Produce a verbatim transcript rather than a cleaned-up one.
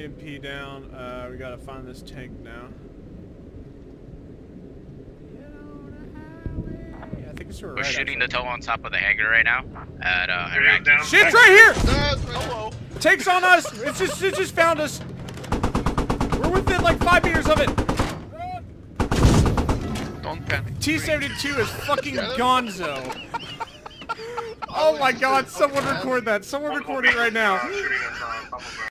M P down. Uh, we gotta find this tank now. Yeah, I think it's We're right, shooting actually. the tow on top of the hangar right now. At uh, Iraq. Shit's right here! Hello. Tank's on us! It's just, it just found us! We're within like five meters of it! Don't panic. T seventy-two is fucking gonzo! Oh my god, someone record that. Someone record it right now.